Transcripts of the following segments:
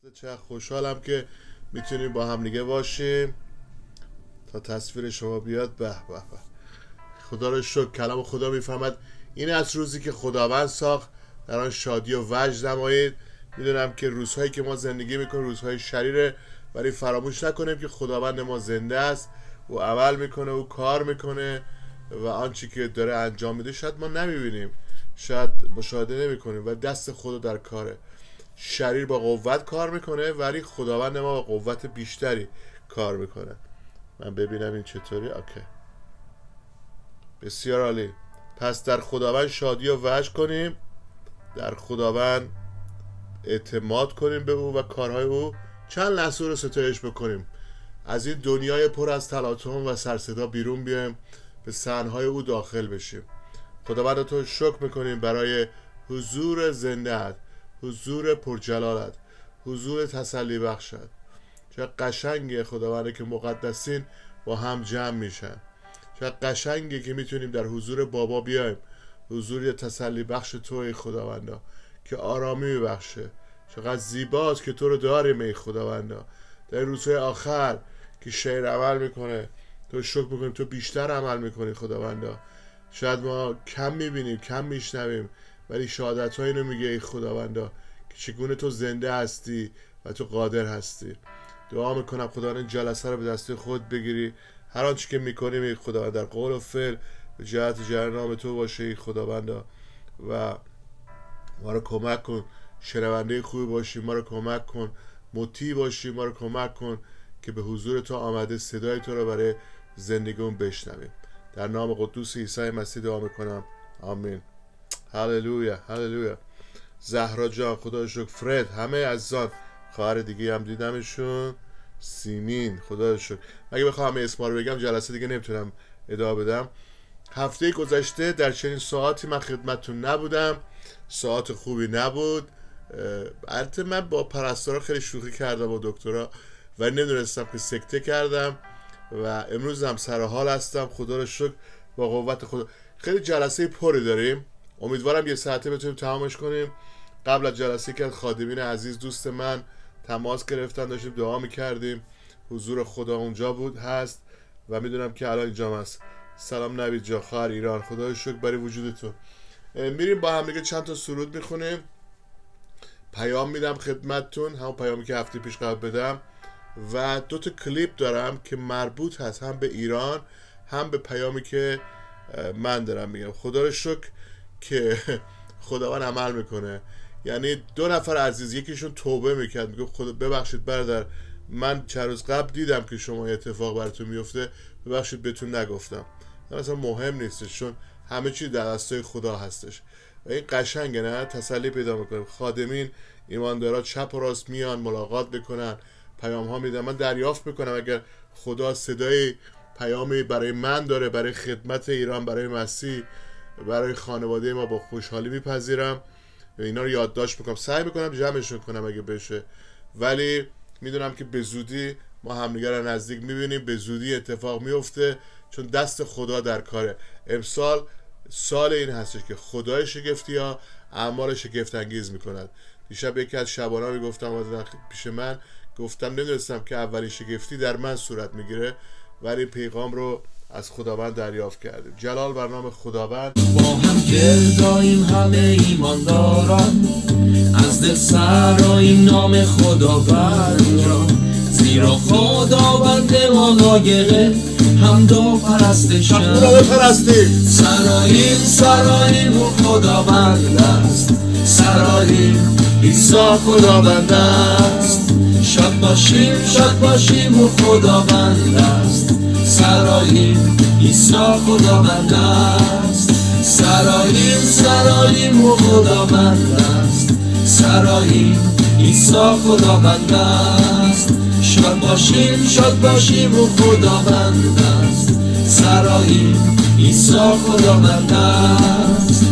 چه خوشحالم که میتونیم با هم دیگه باشیم تا تصویر شما بیاد. به به به، خدا رو شکر. کلام خدا میفهمد این از روزی که خداوند ساخت در آن شادی و وجد نمایید. میدونم که روزهایی که ما زندگی میکنیم روزهای شریره، ولی فراموش نکنیم که خداوند ما زنده است، او عمل میکنه، او کار میکنه و آنچه که داره انجام میده شاید ما نمیبینیم، شاید مشاهده نمیکنیم و دست خدا در کاره. شریر با قوت کار میکنه ولی خداوند ما با قوت بیشتری کار میکنه. من ببینم این چطوری. اوکی، بسیار عالی. پس در خداوند شادی و وجد کنیم، در خداوند اعتماد کنیم به او و کارهای او. چند لحظه رو ستایش بکنیم، از این دنیای پر از تلاطم و سرصدا بیرون بیایم، به صحنهای او داخل بشیم. خداوند تو شکر میکنیم برای حضور زنده‌ات، حضور پرجلالت، حضور تسلی بخشت. چه قشنگه خداونده که مقدسین با هم جمع میشن. چه قشنگه که میتونیم در حضور بابا بیایم، حضور تسلی بخش توی خداوندا که آرامی میبخشه. چقدر زیباست که تو رو داریم ای خداوندا. در روزهای آخر که شیر عمل میکنه، تو شکر میکنیم تو بیشتر عمل میکنی خداوندا. شاید ما کم میبینیم، کم میشنویم، ولی شهادت ها اینو میگه ای خداوندا که چگونه تو زنده هستی و تو قادر هستی. دعا میکنم خداوند این جلسه رو به دست خود بگیری. هر آنچه که میکنیم ای خداوند در قول و فعل به جهت جلال نام تو باشه ای خداوندا و ما رو کمک کن شنونده خوبی باشیم، ما رو کمک کن مطیع باشیم، ما رو کمک کن که به حضور تو آمده صدای تو رو برای زندگیمون بشنویم. در نام قدوس عیسی مسیح دعا میکنم، آمین. هللویا هللویا. زهرا جان خدا رو شکر. فرد، همه عزیزان، خواهر دیگه هم دیدمشون، سیمین خدا رو شکر. اگه بخوام همه اسما رو بگم جلسه دیگه نمیتونم ادامه بدم. هفته گذشته در چنین ساعتی من خدمتتون نبودم، ساعت خوبی نبود. البته من با پرستارا خیلی شوخی کردم با دکترا و نمیدونستم که سکته کردم و امروز هم سر حال هستم. خدا رو شکر با قوت خدا. خیلی جلسه پری داریم، امیدوارم یه ساعته بتونیم تمامش کنیم. قبل از جلسه که خادمین عزیز دوست من تماس گرفتن، داشتیم دعا میکردیم، حضور خدا اونجا بود هست و میدونم که الان اینجا هست. سلام نوید جان، خواهر ایران، خدا رو شکر برای وجودتون. میریم با هم دیگه چند تا سرود میخونیم، پیام میدم خدمتتون، همون پیامی که هفته پیش قبل بدم و 2 تا کلیپ دارم که مربوط هست هم به ایران هم به پیامی که من دارم میگم. خدا رو شکر که خداوند عمل میکنه. یعنی 2 نفر عزیز، یکیشون توبه میکرد، میگه خدا ببخشید برادر، من چند روز قبل دیدم که شما اتفاق براتون میفته، ببخشید بهتون نگفتم. اصلا مهم نیستش، چون همه چی در دستای خدا هستش و این قشنگه، نه؟ تسلی پیدا میکنیم. خادمین ایماندارا چپ و راست میان ملاقات بکنن، پیام ها میدن، من دریافت میکنم اگر خدا صدای پیامی برای من داره، برای خدمت ایران، برای مسیح، برای خانواده ما، با خوشحالی میپذیرم و اینا رو یادداشت میکنم، سعی میکنم جمعشون کنم اگه بشه، ولی میدونم که به زودی ما همدیگه رو نزدیک میبینیم، به زودی اتفاق میفته، چون دست خدا در کاره. امسال سال این هستش که خدای شگفتی ها اعمال شگفت انگیز میکند. دیشب یکی از شبانا میگفتم پیش من، گفتم نمیدونستم که اولین شگفتی در من صورت میگیره، ولی پیغام رو از خداوند دریافت کردیم. جلال بر نام خداوند. با هم گرداییم همه ایمانداران، از دل سراییم نام خداوند را، زیرا خداوند ما لایق حمد و پرستشم. سراییم و خداوند است، سراییم عیسی خداوند است. شاد باشیم و خداوند است، سراییم عیسی خداوند است. سراییم و خداوند است، سراییم عیسی خداوند است. شاد باشیم و خداوند است، سراییم عیسی خداوند است.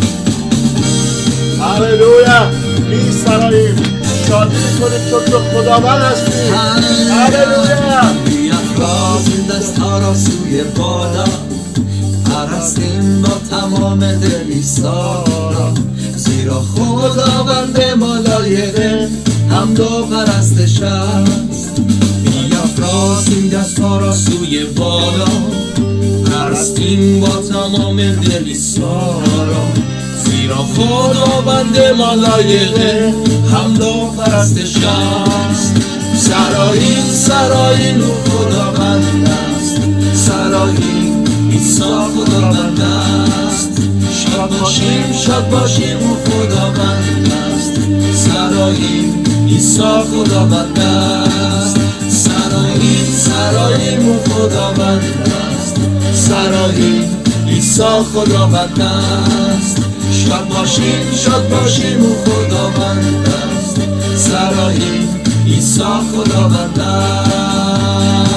هللویا. میسراییم، شادی میکنیم چون تو خداوند هستی. هللویا. بیافرازیم دست‌ها را سوی بالا، پرستیم با تمام دل عیسی را، زیرا خداوند ما لایق حمد حمد و پرستش است. بیافرازیم دست‌ها را سوی بالا، پرستیم با تمام دل عیسی را، زیرا خداوند ما لایق حمد و پرستش است. سراییم سراییم او خداوند است، سراییم عیسی خداوند است. شاد باشیم شاد باشیم او خداوند است، سراییم عیسی خداوند است. سراییم سراییم او خداوند است، سراییم عیسی خداوند است. شاد باشیم او خداوند است، سراییم عیسی خداوند است.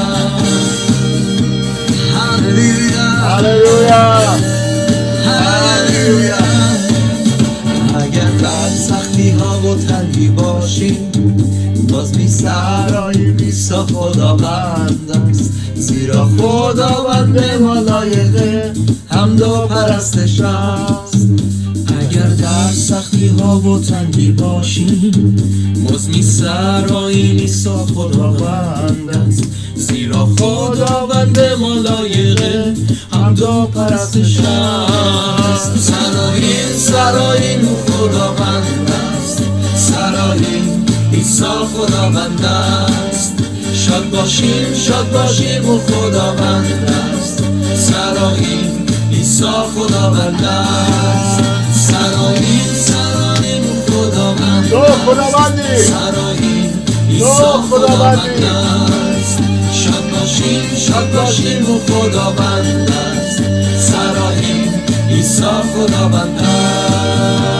هللویا هللویا هللویا. اگر در سختی ها و تنگی باشیم، باز می سراییم عیسی خداوند است، زیرا خداوند ما لایق حمد و پرستش است. اگر در سختی ها و تنگی باشیم، باز می سراییم عیسی خداوند است، زیرا خداوند ما لایق حمد و پرستش است. سراییم سراییم او خداوند است، سراییم عیسی خداوند است. شاد باشیم او خداوند است، سراییم عیسی خداوند است. سراییم سراییم او خداوند است، سراییم عیسی خداوند است. شاد باشیم او خداوند است، سراییم عیسی خداوند است.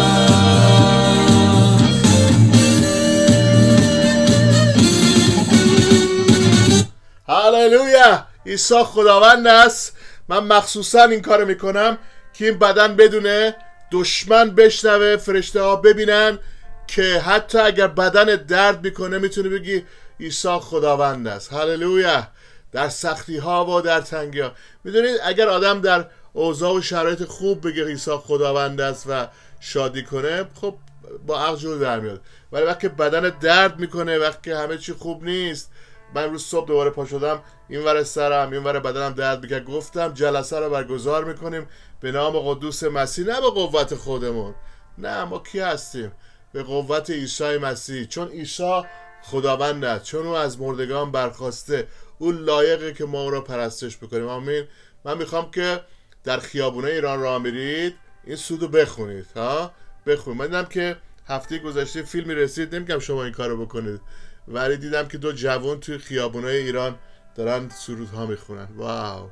هللویا. عیسی خداوند است. من مخصوصا این کارو میکنم که این بدن بدونه، دشمن بشنوه، فرشته ها ببینن که حتی اگر بدن درد میکنه میتونی بگی عیسی خداوند است. هللویا. در سختی ها و در تنگی ها. میدونید اگر آدم در اوضاع و شرایط خوب بگه عیسی خداوند است و شادی کنه، خب با عقل جور در میاد. ولی وقتی بدن درد میکنه، وقتی همه چی خوب نیست، من امروز صبح دوباره پا شدم، این ور سرم این ور بدنم درد میکنه، گفتم جلسه رو برگزار میکنیم به نام قدوس مسیح، نه به قوت خودمون، نه، ما کی هستیم؟ به قوت عیسی مسیح، چون عیسی خداوند است، چون او از مردگان برخاسته، او لایقه که ما او را پرستش بکنیم. آمین. من میخوام که در خیابونه ایران راه میرید این سودو بخونید، ها، بخونید. من دیدم که هفته گذشته فیلمی رسید، نمیگم شما این کارو بکنید، ولی دیدم که دو جوان توی خیابونه ایران دارن سرودها میخونن. واو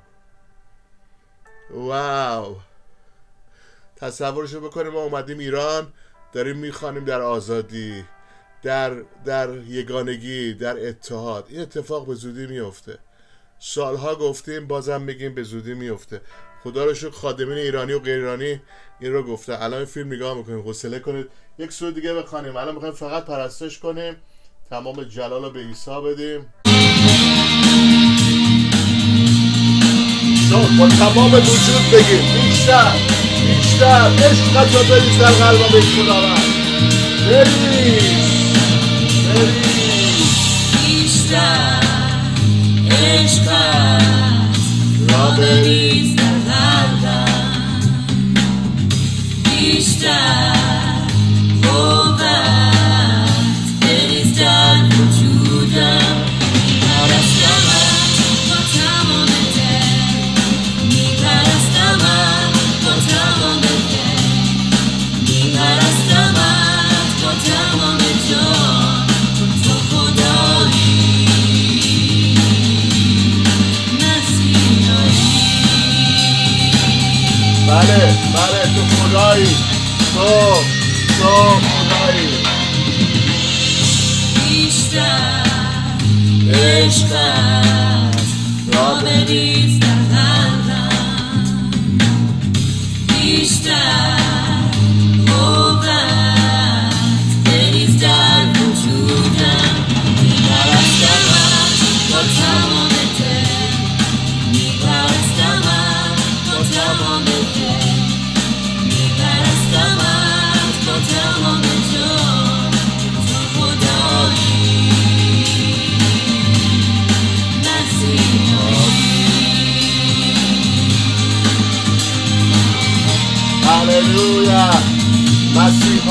واو. تصورشو بکنیم ما اومدیم ایران، داریم میخوانیم در آزادی، در یگانگی، در اتحاد. این اتفاق به زودی میفته. سالها گفتیم، بازم میگیم به زودی میفته. خدا رو شکر خادمین ایرانی و غیر ایرانی این رو گفته. الان این فیلم نگاه میکنیم، حوصله کنید یک سور دیگه بخوانیم. الان میخوایم فقط پرستش کنیم، تمام جلال رو به عیسی بدیم. با تمام وجود بگیم بیشتر بیشتر عشقت رو بریز در قلبم به خداوند. بریز بیشتر عشقت را بریز در قلبم، بیشتر قوت بریز در وجودم. میپرستمت با تمام دل، میپرستمت با تمام دل، میپرستمت با تمام جان، چون تو خدایی مسیحایی. بله تو خدایی، تو خدایی. بیشتر عشقت را بریز در قلبم، بیشتر قوت بریز در وجودم. میپرستمت با تمام دل، میپرستمت با تمام دل، میپرستمت با تمام جان، تو خدایی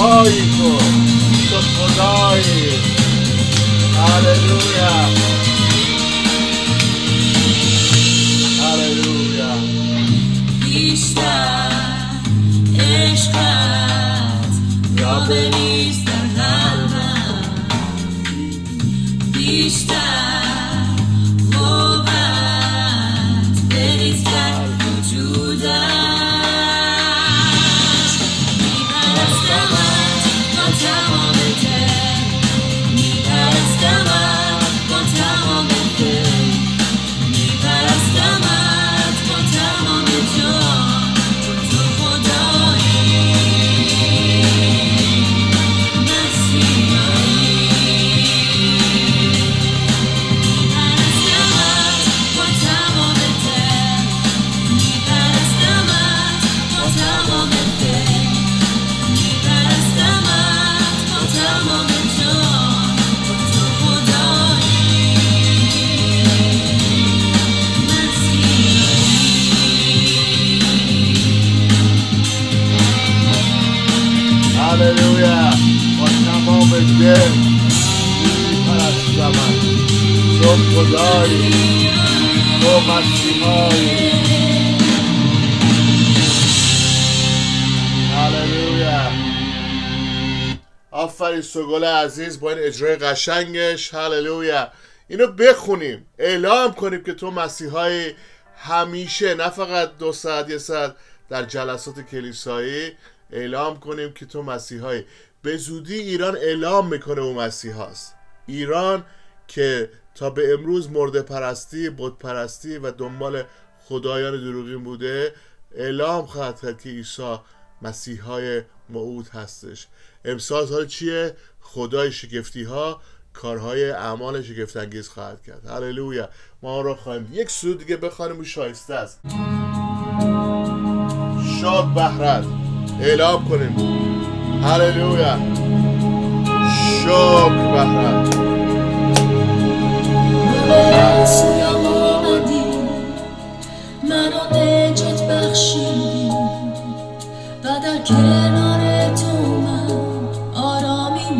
رهایی کن، تو خدایی. هللویا هللویا. بیشتر عشقت را بریز در قلبم، بیشتر قوت بریز در وجودم. میپرستمت با تمام دل، میپرستمت با تمام دل، میپرستمت با تمام جان. تو خدایی، مسیحایی. میپرستمت با تمام دل، میپرستمت با تمام دل، میپرستمت با تمام جان. تو خدایی، هللویا. با تمام دل میپرستمت، تو خدایی، تو مسیحایی. هللویا. آفرین سوگل عزیز با این اجرای قشنگش. هللویا. اینو بخونیم، اعلام کنیم که تو مسیحایی، همیشه، نه فقط 2 ساعت 1 ساعت در جلسات کلیسایی. اعلام کنیم که تو مسیحایی. به زودی ایران اعلام میکنه او مسیحاست. ایران که تا به امروز مرده پرستی، بت پرستی و دنبال خدایان دروغین بوده، اعلام خواهد کرد که عیسی مسیحای موعود هستش. امسال سال چیه؟ خدای شگفتی ها، کارهای اعمال شگفت انگیز خواهد کرد. هللویا. ما آن را خواهیم. یک سرود دیگه بخوانیم و شایسته است. شاد بهرت اعلام کنیم. هللویا. شکر بهرت. سویم آمدی، مرا نجات بخشیدی و در کنار تو من آرامی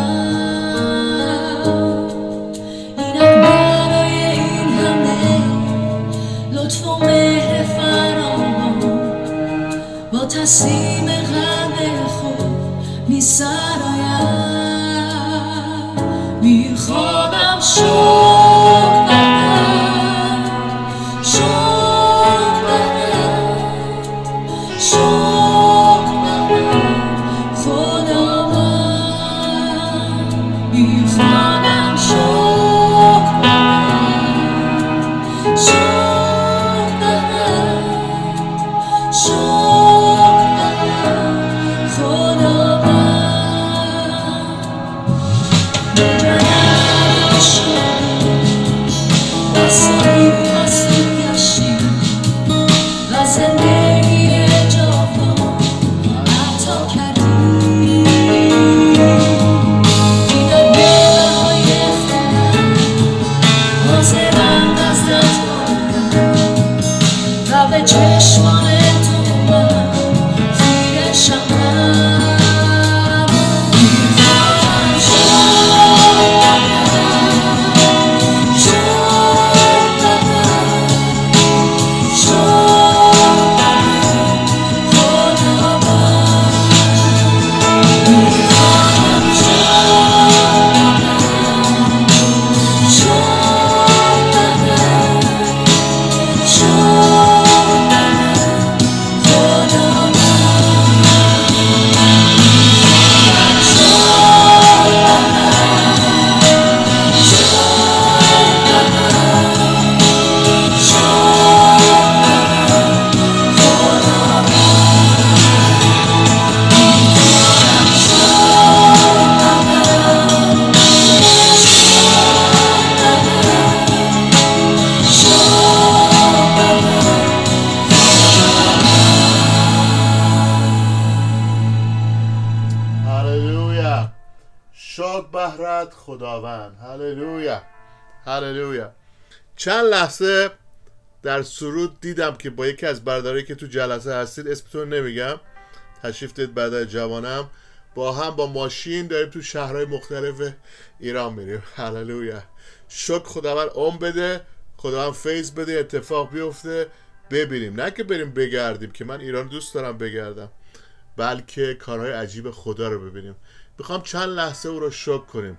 دارم. اینک برای این همه لطف و مهر فراوان، با تسلیم قلب خود می‌سرایم. میخوانم شکر برم، شکر برم، شکر برم خداوند. میخوانم شکر برم، شکر برم، شکر برم خداوند. چشمان تو من خیره شدم. میخواهم شکر بدم، شکر خداوند. میخواهم بهرت خداوند. هللویا هللویا. چند لحظه در سرود دیدم که با یکی از برادرایی که تو جلسه هستید، اسمتون نمیگم، تشریف دید بعد جوانم، با هم با ماشین داریم تو شهرهای مختلف ایران میریم. هللویا. شکر خداوند عمر بده، خداوند فیض بده، اتفاق بیفته، ببینیم. نه که بریم بگردیم، که من ایران دوست دارم بگردم، بلکه کارهای عجیب خدا رو ببینیم. میخوام چند لحظه او رو شکر کنیم.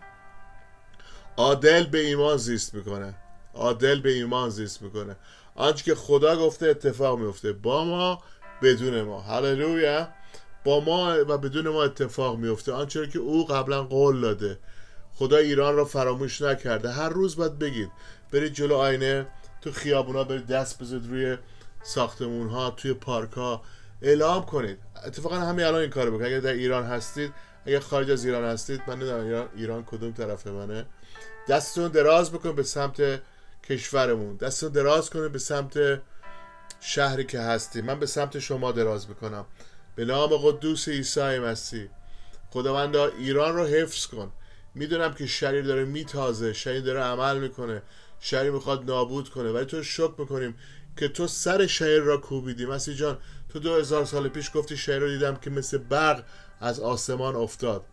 عادل به ایمان زیست میکنه. عادل به ایمان زیست میکنه. آنچه که خدا گفته اتفاق میفته، با ما بدون ما. هللویا. با ما و بدون ما اتفاق میفته. آنچه که او قبلا قول داده. خدا ایران رو فراموش نکرده. هر روز باید بگید، برید جلو آینه، تو خیابونا برید دست بزنید روی ساختمون ها، توی پارک ها اعلام کنید. اتفاقا همین الان این کارو بکنید. اگر در ایران هستید، اگر خارج از ایران هستید، من نمیدونم ایران کدوم طرف منه، دستتون دراز بکنید به سمت کشورمون، دستتون دراز کنید به سمت شهری که هستید. من به سمت شما دراز میکنم به نام قدوس عیسی مسیح. خداوندا ایران رو حفظ کن. میدونم که شریر داره میتازه، شریر داره عمل میکنه، شریر میخواد نابود کنه، ولی تو شکر میکنیم که تو سر شریر را کوبیدی. مسیح جان، تو 2000 سال پیش گفتی شریر رو دیدم که مثل برق از آسمان افتاد.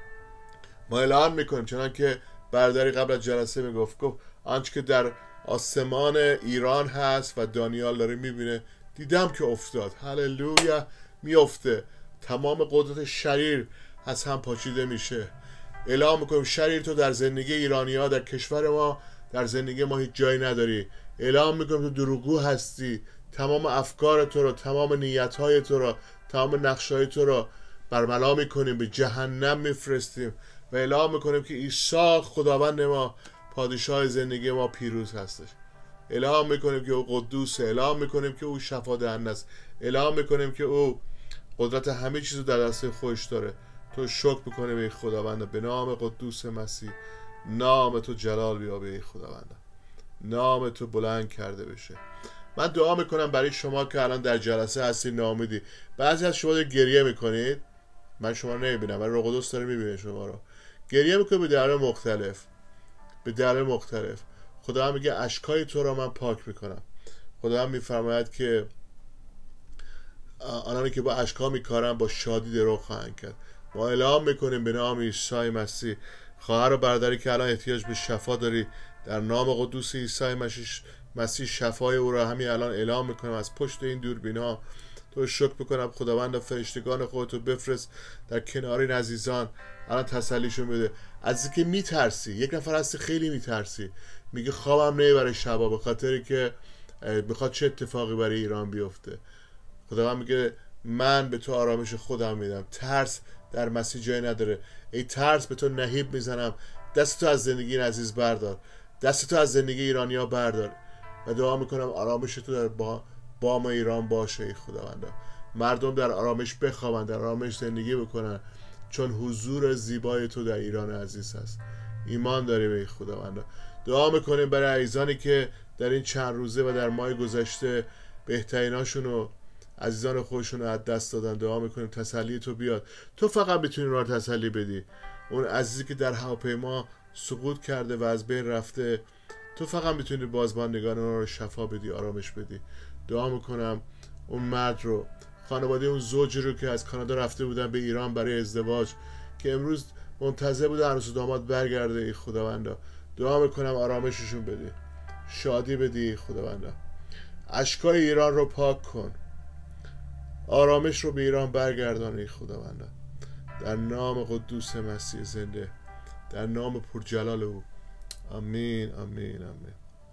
ما اعلان میکنیم چنان که برادری قبل از جلسه گفت آنچه که در آسمان ایران هست و دانیال داره میبینه، دیدم که افتاد. هللویا. میفته. تمام قدرت شریر از هم پاچیده میشه. اعلام میکنیم شریر تو در زندگی ایرانی ها، در کشور ما، در زندگی ما هیچ جایی نداری. اعلام میکنیم تو دروغگو هستی. تمام افکار تو رو، تمام نیت های تو رو، تمام نقش های تو رو برملا میکنیم، به جهنم میفرستیم و اعلام میکنیم که عیسی خداوند ما، پادشاه زندگی ما پیروز هستش. اعلام میکنیم که او قدوسه. اعلام میکنیم که او شفا دهنده است. اعلام میکنیم که او قدرت همه چیز رو در دست خودش داره. تو شکر میکنیم ای خداوند. به نام قدوس مسیح، نام تو جلال بیابه ای خداوند. نام تو بلند کرده بشه. من دعا میکنم برای شما که الان در جلسه هستید ناامیدی. بعضی از شما گریه میکنید، من شما رو نمیبینم ولی روح قدوس داره میبینه شما رو. گریه میکنید به دلایل مختلف، به دلایل مختلف. خدا هم میگه اشکای تو را من پاک میکنم. خدا هم میفرماید که آنانی که با اشکا میکارن با شادی درو خواهند کرد. ما اعلام میکنیم به نام عیسی مسیح، خواهر و برادری که الان احتیاج به شفا داری، در نام قدوس عیسی مسیح شفای او را همین الان اعلام میکنم. از پشت این دوربینا تو شکر میکنم خداوند، فرشتگان خودتو بفرست در کنار این عزیزان، الان تسلیشون بده. از اینکه میترسی، یک نفر هستی خیلی میترسی، میگه خوابم نمیبره شبا به خاطری که میخواد چه اتفاقی برای ایران بیفته. خداوند میگه من به تو آرامش خودم میدم. ترس در مسیح جای نداره. ای ترس به تو نهیب میزنم. دست تو از زندگی این عزیز بردار، دست تو از زندگی ایرانیا بردار و دعا میکنم آرامش تو در بام ایران باشه. ای خداوند، مردم در آرامش بخوابن، در آرامش زندگی بکنن، چون حضور زیبای تو در ایران عزیز هست. ایمان داریم ای خداوند. دعا میکنیم برای عزیزانی که در این چند روزه و در ماه گذشته بهتریناشون و عزیزان خودشون رو از دست دادن. دعا میکنیم تسلی تو بیاد. تو فقط میتونی رو تسلی بدی. اون عزیزی که در هواپیما سقوط کرده و از بین رفته، تو فقط میتونی بازماندگان اون رو شفا بدی، آرامش بدی. دعا میکنم اون مرد رو، خانواده اون زوجی رو که از کانادا رفته بودن به ایران برای ازدواج، که امروز منتظر بوده عروس و داماد برگرده، ای خداوندا دعا میکنم آرامششون بدی، شادی بدی خداوندا. اشکای ایران رو پاک کن، آرامش رو به ایران برگردان ای خداوندا. در نام قدوس مسیح زنده، در نام پرجلال او. آمین آمین آمین.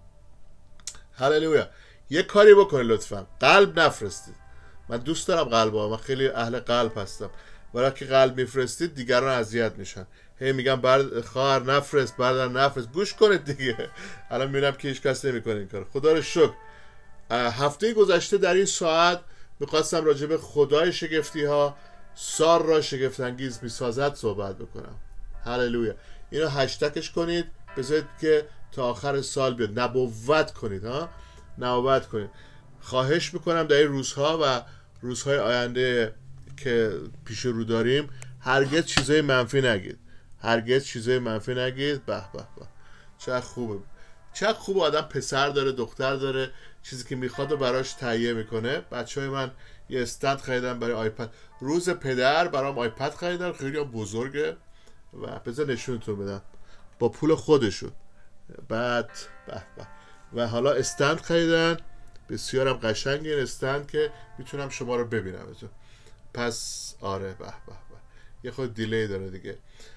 هللویا. یک کاری بکنید لطفا، قلب نفرستید. من دوست دارم قلبا، من خیلی اهل قلب هستم، ولی که قلب میفرستید دیگران اذیت میشن. هی میگم خواهر نفرست، برادر نفرست. گوش کنید دیگه. الان میبینم که هیچ کس نمیکنه این کار. خدا رو شکر. هفته گذشته در این ساعت میخواستم راجع به خدای شگفتی ها، سار را شگفت انگیز میسازد صحبت بکنم. هللویا. اینو هشتگش کنید، بذارید که تا آخر سال بیاد. نبوت کنید ها، نبوت کنید. خواهش میکنم در این روزها و روزهای آینده که پیش رو داریم هرگز چیزای منفی نگید، هرگز چیزای منفی نگید. به به به، چه خوبه، چه خوب آدم پسر داره دختر داره، چیزی که میخواد و براش تهیه میکنه. بچهای من یه استند خریدم برای آیپد. روز پدر برام آیپد خریدن، خیلی هم بزرگه و بذار نشونتون بدم با پول خودشون. بعد و حالا استند خریدن، بسیارم قشنگه این استند که میتونم شما رو ببینم. پس آره یه خود دیلی داره دیگه.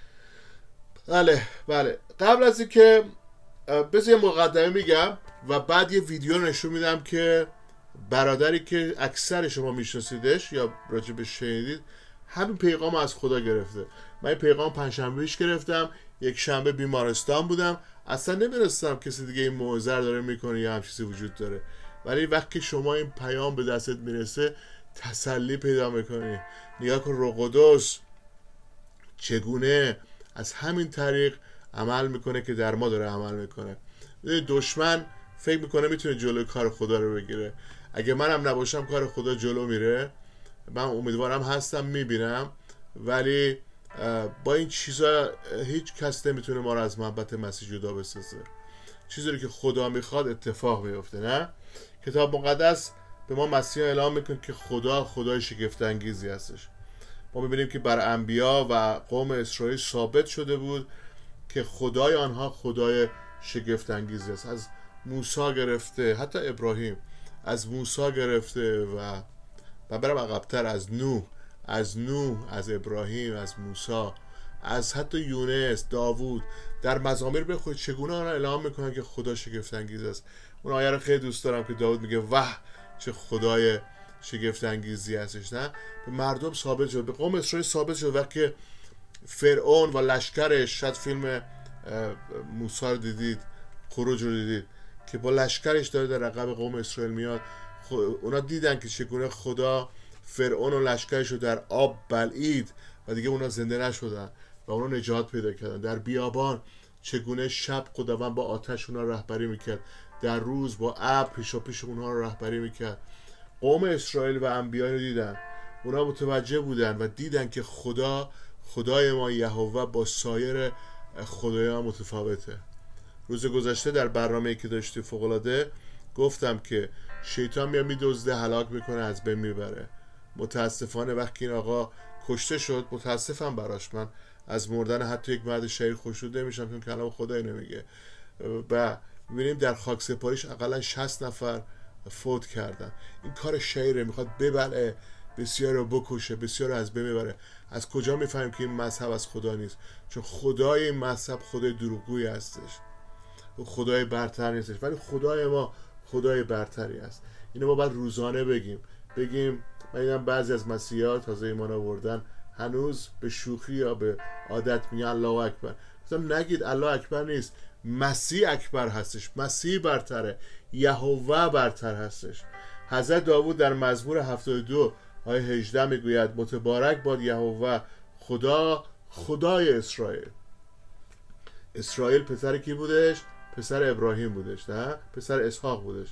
بله قبل از این که بذار یه مقدمه میگم و بعد یه ویدیو نشون میدم که برادری که اکثر شما میشناسیدش یا راجبش شنیدید، همین پیغام از خدا گرفته. من این پیغام پنجشنبهش گرفتم، یک شنبه بیمارستان بودم، اصلا نمیدونستم کسی دیگه این موعظه داره میکنه یا هم چیزی وجود داره. ولی وقتی شما این پیام به دستت میرسه تسلی پیدا میکنی. نگاه کن روح قدس چگونه از همین طریق عمل میکنه که در ما داره عمل میکنه. دشمن فکر میکنه میتونه جلوی کار خدا رو بگیره. اگه منم نباشم کار خدا جلو میره. من امیدوارم هستم میبینم، ولی با این چیزا هیچ کس نمیتونه ما رو از محبت مسیح جدا بسازه. چیزی که خدا میخواد اتفاق میفته. نه کتاب مقدس به ما مسیح اعلام میکنه که خدا خدای شگفت انگیزی هستش. ما میبینیم که بر انبیا و قوم اسرائیل ثابت شده بود که خدای آنها خدای شگفت انگیزی است. از موسی گرفته، حتی ابراهیم، از موسی گرفته و برم عقب‌تر، از نوح، از ابراهیم، از موسی، از حتی یونس، داوود، در مزامیر بخونید چگونه آنها اعلام میکنن که خدا شگفت انگیز است. اون آیه رو خیلی دوست دارم که داوود میگه واه چه خدای شگفت انگیزی هستش. نه به مردم ثابت شد، به قوم اسرائیل ثابت شد. وقتی فرعون و لشکرش، شاید فیلم موسی رو دیدید، خروج رو دیدید، که با لشکرش داره در عقب قوم اسرائیل میاد، اونا دیدن که چگونه خدا فرعون و لشکرش رو در آب بلعید و دیگه اونا زنده نشدن و اونا نجات پیدا کردن. در بیابان چگونه شب خداوند با آتش اونا رهبری میکرد، در روز با ابر پیش اونها رو رهبری میکرد. قوم اسرائیل و انبیا رو دیدن، اونا متوجه بودن و دیدن که خدای ما یهوه با سایر خدایان متفاوته. روز گذشته در برنامه‌ای که داشتی فوق‌العاده گفتم که شیطان میاد میدزده، هلاک میکنه، از بین میبره. متاسفانه وقتی این آقا کشته شد، متاسفم براش، من از مردن حتی یک مرد شهید خوشنود نمیشم چون کلام خدایی نمیگه. و میبینیم در خاک سپاریش حداقل 60 نفر فوت کردن. این کار شریره، میخواد ببلعه، بسیار رو بکشه، بسیار رو از بین ببره. از کجا میفهمیم که این مذهب از خدا نیست؟ چون خدای این مذهب خدای دروغگویی هستش، خدای برتر نیستش. ولی خدای ما خدای برتری است. اینو ما باید روزانه بگیم. من دیدم بعضی از مسیحی‌ها تازه ایمان آوردن هنوز به شوخی یا به عادت میگن الله اکبر. گفتم نگید الله اکبر نیست، مسیح اکبر هستش، مسیح برتره، یهوه برتر هستش. حضرت داوود در مزمور 72 آیه 18 میگوید متبارک باد یهوه خدای اسرائیل. اسرائیل پسر کی بودش؟ پسر ابراهیم بودش، نه؟ پسر اسحاق بودش.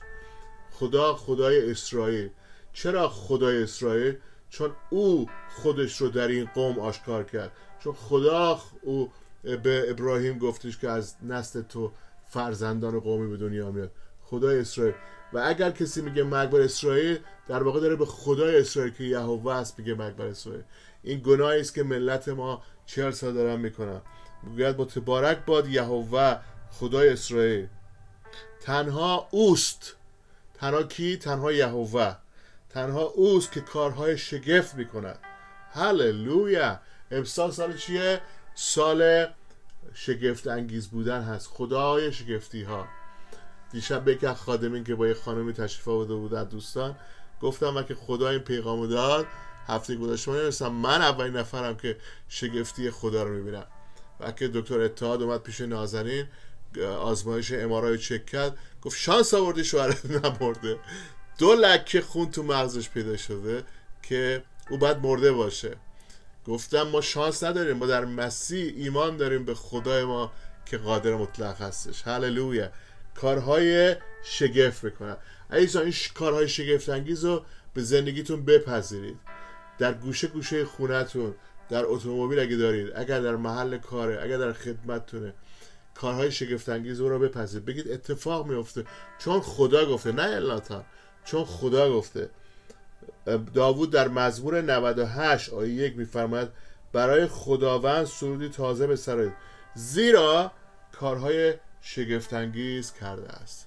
خدای اسرائیل. چرا خدای اسرائیل؟ چون او خودش رو در این قوم آشکار کرد. چون خدا او به ابراهیم گفتش که از نسل تو فرزندان قومی به دنیا میاد. خدای اسرائیل. و اگر کسی میگه مرگ بر اسرائیل، در واقع داره به خدای اسرائیل که یهوه است میگه مرگ بر اسرائیل. این گناهی است که ملت ما 40 سال دارن میکنن. میگوید متبارک باد یهوه خدای اسرائیل. تنها اوست. تنها کی؟ تنها یهوه. تنها اوست که کارهای شگفت میکند. هللویا. امسال سال چیه؟ سال شگفت انگیز بودن هست. خدای شگفتی ها. دیشب یک از خادمین که با یه خانمی تشریف آورده بود از دوستان گفتم که خدا این پیغامو داد، هفته گذشته من اولین نفرم که شگفتی خدا رو میبینم. و که دکتر اتحاد اومد پیش نازنین، آزمایش ام‌آرآی چک کرد، گفت شانس آوردی شوهرت نمرده. 2 لکه خون تو مغزش پیدا شده که او باید مرده باشه. گفتم ما شانس نداریم، ما در مسیح ایمان داریم به خدای ما که قادر مطلق هستش. هللویا. کارهای شگفت بکنن. عزیزان این کارهای شگفت انگیز رو به زندگیتون بپذیرید. در گوشه گوشه خونتون، در اتومبیل اگه دارید، اگر در محل کاره، اگر در خدمتتونه، کارهای شگفت انگیز رو بپذیرید. بگید اتفاق میفته چون خدا گفته، نه الاتا، چون خدا گفته. داوود در مزمور 98 آیه 1 میفرماید برای خداوند سرودی تازه به سر زیرا کارهای شگفت‌انگیز کرده است.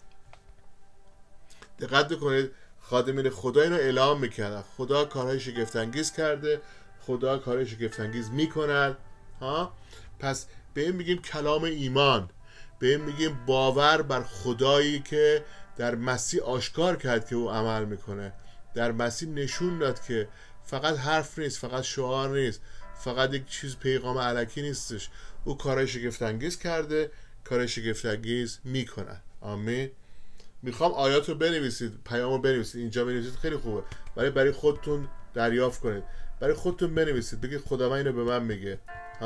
دقت کنید خادمین خدا اینو اعلام میکردن، خدا کارهای شگفت‌انگیز کرده، خدا کارهای شگفت‌انگیز میکند. پس به این میگیم کلام ایمان، به این میگیم باور بر خدایی که در مسیح آشکار کرد که او عمل میکنه، در مسیح نشون داد که فقط حرف نیست، فقط شعار نیست، فقط یک چیز پیغام الکی نیستش، او کارهای شگفت‌انگیز کرده، کارهای شگفت‌انگیز میکنه. آمین. میخوام آیات رو بنویسید، پیام رو بنویسید، اینجا بنویسید خیلی خوبه، ولی برای خودتون دریافت کنید، برای خودتون بنویسید، بگید خداوند اینو به من میگه.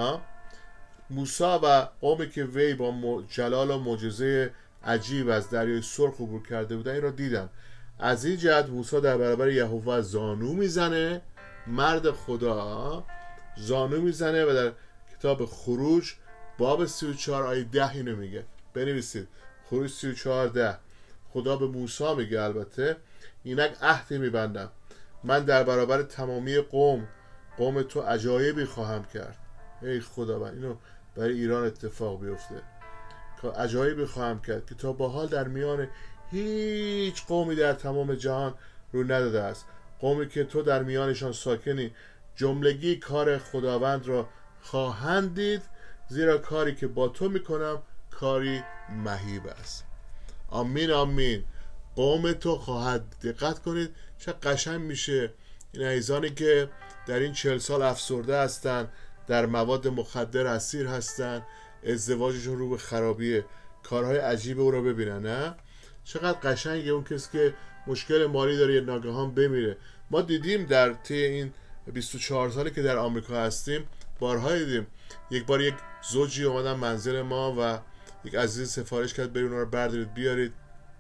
موسی و قومی که وی با جلال و معجزه عجیب از دریای سرخ عبور کرده بودن این را دیدن. از این جهت موسی در برابر یهوه زانو میزنه، مرد خدا زانو میزنه و در کتاب خروج باب 34 آیه 10 اینو میگه. بنویسید خروج 34:10. خدا به موسی میگه البته اینک عهدی میبندم، من در برابر تمامی قوم تو عجایبی خواهم کرد. ای خداوند اینو برای ایران اتفاق بیفته، عجایبی خواهم کرد که تا به حال در میان هیچ قومی در تمام جهان رو نداده است، قومی که تو در میانشان ساکنی جملگی کار خداوند را خواهند دید، زیرا کاری که با تو میکنم کاری مهیب است. آمین آمین. قوم تو خواهد. دقت کنید چه قشنگ میشه این عزیزانی که در این 40 سال افسرده هستن، در مواد مخدر اسیر هستن، ازدواجشون رو به خرابیه، کارهای عجیب او رو ببینن. نه چقدر قشنگه اون کسی که مشکل مالی داره یه ناگهان بمیره. ما دیدیم در طی این 24 سالی که در آمریکا هستیم، بارها دیدیم یک بار یک زوجی اومدن منزل ما و یک عزیز سفارش کرد برید اونا رو بردارید بیارید،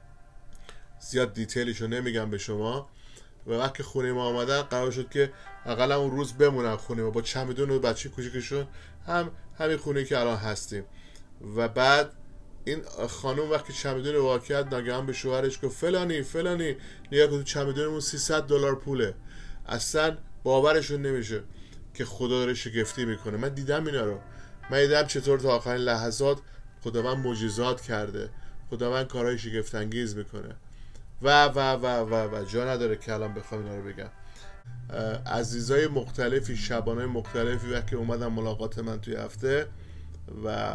زیاد دیتیلشو نمیگم به شما. و وقتی خونه ما آمدن قرار شد که اقلا اون روز بمونن خونه ما با چمدون و بچه کوچیکشون، همین خونه که الان هستیم. و بعد این خانم وقتی چمدون رو وا کرد ناگهان به شوهرش گفت فلانی نگاه کن تو چمدونمون $300 پوله. اصلا باورشون نمیشه که خدا داره شگفتی میکنه. من دیدم اینا رو، من دیدم چطور تا آخرین لحظات خداوند معجزات کرده، خداوند کارهای شگفت انگیز میکنه و جا نداره که الان بخوام اینا رو بگم. عزیزای مختلفی، شبانای مختلفی وقتی اومدن ملاقات من توی هفته و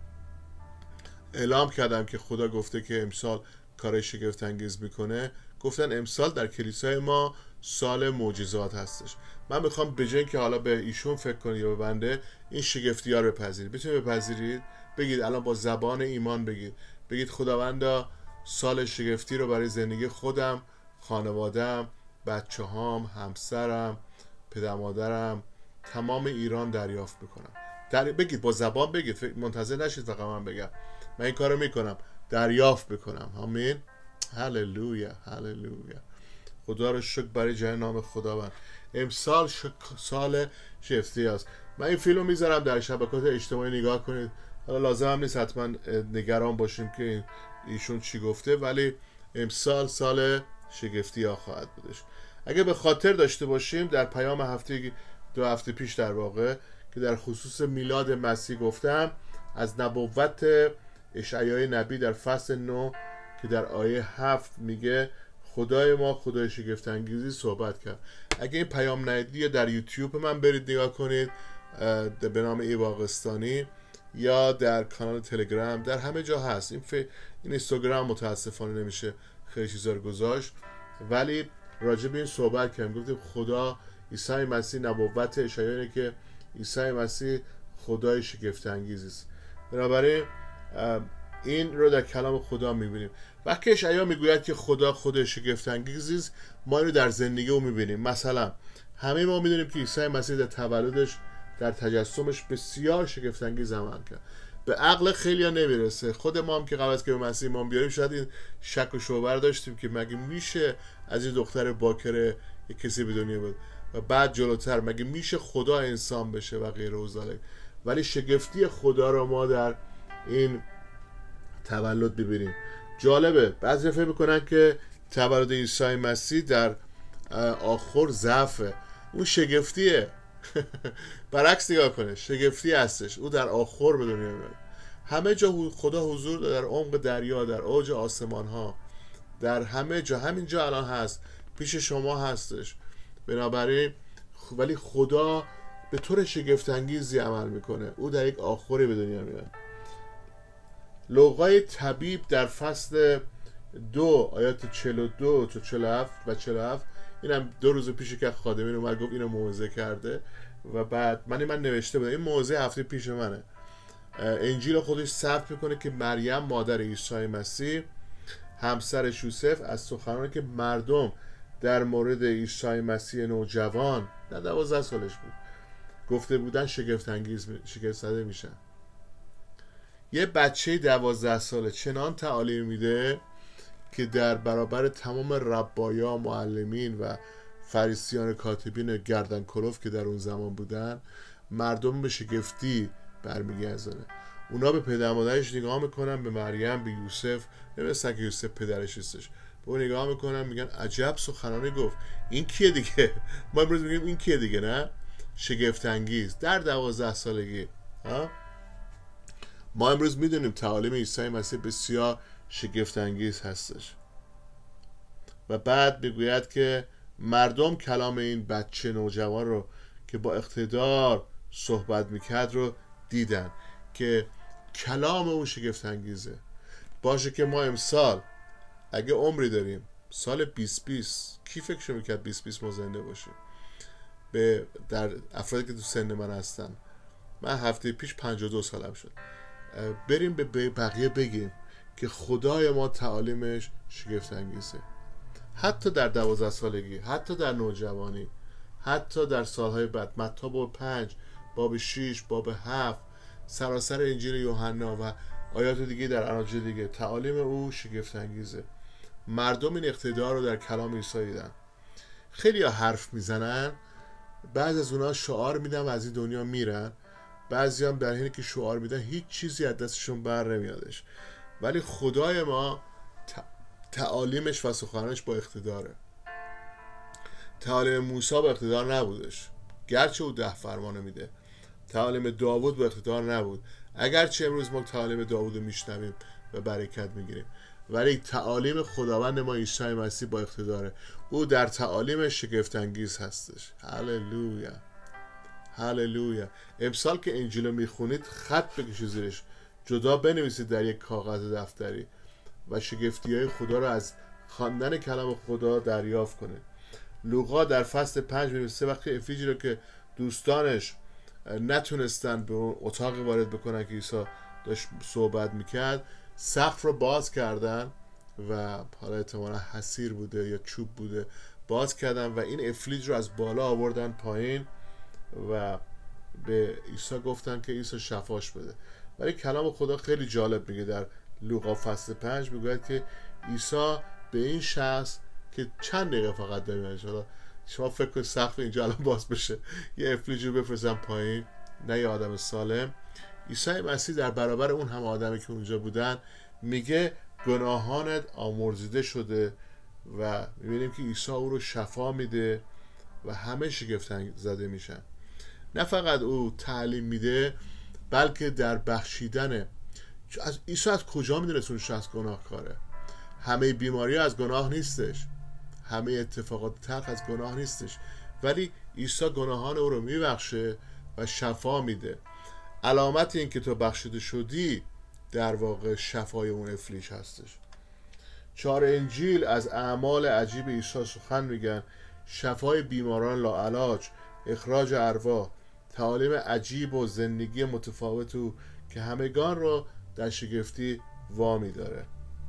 اعلام کردم که خدا گفته که امسال کارهای شگفت انگیز میکنه، گفتن امسال در کلیسای ما سال معجزات هستش. من میخوام به جای که حالا به ایشون فکر کنید یا به بنده، این شگفتی ها رو بپذیرید. میتونید بپذیرید؟ بگید الان با زبان ایمان بگید خداوندا سال شگفتی رو برای زندگی خودم، خانوادم، بچه هام، همسرم، پدر مادرم، تمام ایران دریافت میکنم. بگید با زبان بگید، منتظر نشید فقط من بگم. من این کارو میکنم، دریافت میکنم. آمین. هللویا هللویا. خدا رو شکر برای جای نام خداوند. امسال سال شگفتی است. من این فیلمو میذارم در شبکات اجتماعی، نگاه کنید. حالا لازم هم نیست حتما نگران باشیم که ایشون چی گفته، ولی امسال سال شگفتی ها خواهد بودش. اگه به خاطر داشته باشیم در پیام دو هفته پیش در واقع که در خصوص میلاد مسیح گفتم، از نبوت اشعیای نبی در فصل 9 که در آیه 7 میگه خدای ما خدای شگفت انگیزی صحبت کرد. اگه این پیام ندیدی در یوتیوب من برید نگاه کنید به نام ای باغستانی، یا در کانال تلگرام، در همه جا هست. این اینستاگرام متاسفانه نمیشه خیلی چیزا رو گذاشت، ولی راجع به این صحبت کردیم. گفتیم خدا عیسی مسیح نبوت اشعیا که عیسی مسیح خدای شگفت انگیزی است. بنابراین این رو در کلام خدا میبینیم. وقتی اشعیا میگوید که خدا خدای شگفت انگیزی است، ما اینو در زندگی او میبینیم. مثلا همه ما میدونیم که عیسی مسیح در تولدش، در تجسمش بسیار شگفت انگیز عمل کرد. به عقل خیلیا نمیرسه. خود ما هم که قبل از که به مسیح ایمان بیاریم شاید این شک و شوبر داشتیم که مگه میشه از این دختر باکره یک کسی به دنیا بود، و بعد جلوتر مگه میشه خدا انسان بشه و غیره و ذالک. ولی شگفتی خدا رو ما در این تولد ببینیم. جالبه بعضی فکر میکنن که تولد عیسی مسیح در آخر ضعفه، اون شگفتیه. برعکس نگاه کنه، شگفتی هستش، او در آخر به دنیا میاد. همه جا خدا حضور داره، در عمق دریا، در اوج آسمان ها، در همه جا، همین جا الان هست، پیش شما هستش. بنابراین ولی خدا به طور شگفت انگیزی عمل میکنه، او در یک آخری به دنیا میاد. لوقای طبیب در فصل 2 آیات 42 تا 47 و 47، اینم 2 روز پیش که خادمین اومد گفت اینو موعظه کرده و بعد من نوشته بودم، این موعظه هفته پیش منه. انجیل خودش ثبت میکنه که مریم مادر عیسی مسیح همسرش یوسف از سخنانی که مردم در مورد عیسی مسیح نوجوان در 12 سالش بود گفته بودن شگفت زده میشن. یه بچه 12 ساله چنان تعالیم میده که در برابر تمام ربایا، معلمین و فریسیان کاتبین گردن کلوف که در اون زمان بودن، مردم به شگفتی برمیگردونه. اونا به پدر مادرش نگاه میکنن، به مریم، به یوسف، نمیدونستن که یوسف پدرش هستش، به اون نگاه میکنن میگن عجب سخنانی گفت، این کیه دیگه؟ ما امروز میگیم این کیه دیگه؟ نه؟ شگفت انگیز در 12 سالگی. ما امروز میدونیم تعالیم عیسی مسیح بسیار شگفت انگیز هستش. و بعد میگوید که مردم کلام این بچه نوجوان رو که با اقتدار صحبت میکرد رو دیدن که کلام اون شگفت انگیزه. باشه که ما امسال اگه عمری داریم، سال 2020 کی فکر میکرد 2020 ما زنده باشیم؟ در افرادی که تو سن من هستن، من هفته پیش 52 سالم شد، بریم به بقیه بگیم که خدای ما تعالیمش شگفت انگیزه. حتی در 12 سالگی، حتی در نوجوانی، حتی در سالهای بعد. متی باب 5، باب 6، باب 7، سراسر انجیل یوحنا و آیات دیگه در اناجیل دیگه، تعالیم او شگفت انگیزه. مردم این اقتدار رو در کلام عیسی دیدن. خیلی ها حرف میزنن، بعض از اونها شعار میدن و از این دنیا میرن، بعضی هم در حینی که شعار میدن هیچ چیزی از دستشون بر نمیادش. ولی خدای ما تعالیمش و سخنانش با اقتداره. تعالیم موسی با اقتدار نبودش، گرچه او 10 فرمانه میده. تعالیم داوود با اقتدار نبود، اگرچه امروز ما تعالیم داوود رو میشنویم و برکت میگیریم، ولی تعالیم خداوند ما عیسی مسیح با اقتداره. او در تعالیمش شگفت انگیز هستش. هللویا، هللویا. امسال که انجیل رو میخونید خط بکشید زیرش، جدا بنویسید در یک کاغذ دفتری و شگفتی های خدا رو از خواندن کلام خدا دریافت کنه. لوقا در فصل 5 می‌نویسه وقتی افیجی رو که دوستانش نتونستن به اون اتاق وارد بکنن که عیسی داشت صحبت میکرد، سقف رو باز کردن و حالا احتمالا حصیر بوده یا چوب بوده، باز کردن و این افلیج رو از بالا آوردن پایین و به عیسی گفتن که عیسی شفاش بده. ولی کلام خدا خیلی جالب میگه در لوقا فصل 5 میگه که عیسی به این شخص که چند دقیقه فقط داریم، حالا شما فکر کنید سقف اینجا الان باز بشه، یه افلیج رو بفرستن پایین، نه یه آدم سالم. عیسی مسیح در برابر اون همه آدمی که اونجا بودن میگه گناهانت آمرزیده شده و میبینیم که عیسی او رو شفا میده و همه شگفت زده میشن. نه فقط او تعلیم میده، بلکه در بخشیدن. عیسی از کجا میدونست اون شخص گناهکاره؟ همه بیماری از گناه نیستش، همه اتفاقات تلخ از گناه نیستش، ولی عیسی گناهان او رو میبخشه و شفا میده. علامت این که تو بخشیده شدی در واقع شفای اون افلیج هستش. 4 انجیل از اعمال عجیب عیسی سخن میگن، شفای بیماران لاعلاج، اخراج ارواح، تعالیم عجیب و زندگی متفاوت او که همگان رو در شگفتی وامی داره.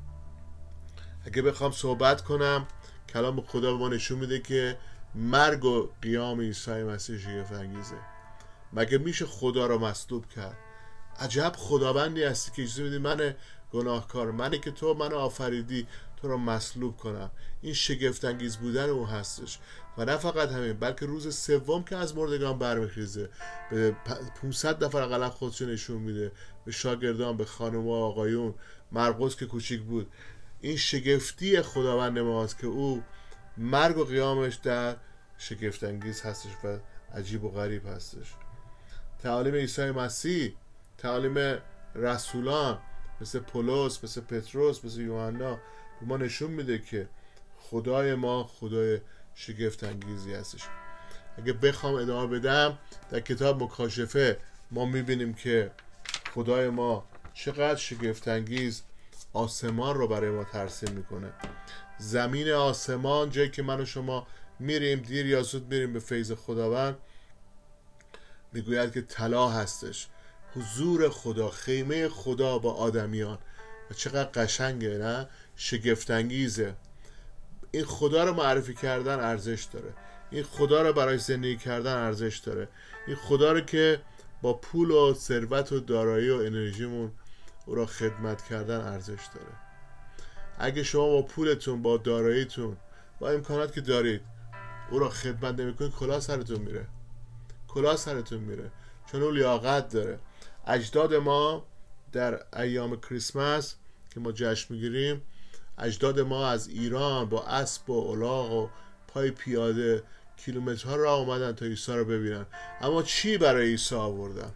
اگه بخوام صحبت کنم، کلام خدا به ما نشون میده که مرگ و قیام عیسی مسیح شگفت انگیزه. مگه میشه خدا رو مصلوب کرد؟ عجب خداوندی هستی که اجازه میدی من گناهکار، منی که تو منو آفریدی، تو رو مصلوب کنم. این شگفت انگیز بودن او هستش. و نه فقط همین، بلکه روز سوم که از مردگان برمیخیزه، به 500 نفر اقلا خودشو نشون میده، به شاگردان، به خانم و آقایون، مرقس که کوچیک بود. این شگفتی خداوند ماست که او مرگ و قیامش در شگفت‌انگیز هستش و عجیب و غریب هستش. تعالیم عیسی مسیح، تعالیم رسولان مثل پولس، مثل پتروس، مثل یوحنا به ما نشون میده که خدای ما خدای شگفت‌انگیزی هستش. اگه بخوام ادامه بدم، در کتاب مکاشفه ما میبینیم که خدای ما چقدر شگفت‌انگیز آسمان رو برای ما ترسیم میکنه. زمین آسمان، جایی که من و شما میریم، دیر یا زود میریم به فیض خداوند، میگوید که طلا هستش. حضور خدا، خیمه خدا با آدمیان، و چقدر قشنگه، نه؟ شگفت‌انگیزه. این خدا رو معرفی کردن ارزش داره. این خدا رو برای زندگی کردن ارزش داره. این خدا رو که با پول و ثروت و دارایی و انرژیمون او را خدمت کردن ارزش داره. اگه شما با پولتون، با داراییتون، با امکانات که دارید او را خدمت نمی‌کنید، کلاه سرتون میره. کلاه سرتون میره، چون او لیاقت داره. اجداد ما در ایام کریسمس که ما جشن میگیریم، اجداد ما از ایران با اسب و الاغ و پای پیاده کیلومترها راه اومدن تا عیسی رو ببینن. اما چی برای عیسی آوردن؟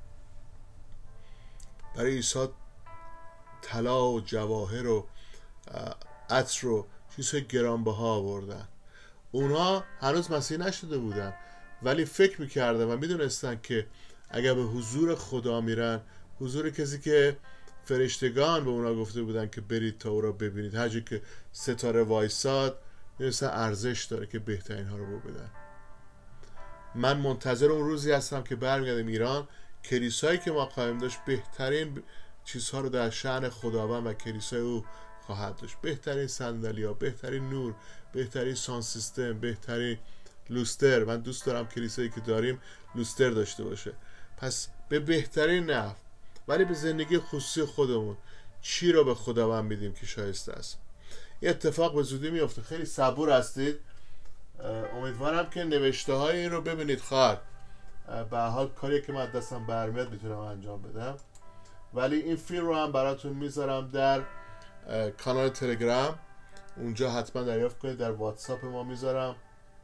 برای عیسی طلا و جواهر و عطر و چیزهای گرانبها آوردن. اونها هنوز مسیح نشده بودن، ولی فکر میکردن و میدونستن که اگر به حضور خدا میرن، حضور کسی که فرشتگان به اونا گفته بودن که برید تا او را ببینید، هر جایی که ستاره وایساد، میدونستن ارزش داره که بهترین ها رو بدن. من منتظر اون روزی هستم که برمیگردیم ایران، کلیسایی که ما خواهیم داشت بهترین چیزها رو در شأن خداوند و کلیسای او خواهد داشت. بهترین صندلی‌ها، بهترین نور، بهترین ساوند سیستم، بهترین لوستر. من دوست دارم کلیسایی که داریم لوستر داشته باشه. پس به بهترین نحو، ولی به زندگی خصوصی خودمون چی رو به خداوند میدیم که شایسته است. این اتفاق به زودی میفته. خیلی صبور هستید. امیدوارم که نوشته های این رو ببینید. خواهد به حال کاری که من دستم برمیاد میتونم انجام بدم، ولی این فیلم رو هم براتون میذارم در کانال تلگرام، اونجا حتما دریافت کنید. در واتساپ ما میذارم